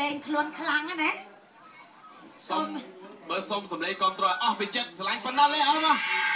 លេងខ្លួនខ្លាំងណាសុំបើសុំសម្លេងគ្រប់ត្រអស់វិចិត្រឆ្លាញ់ប៉ុណ្ណោះលេអើមក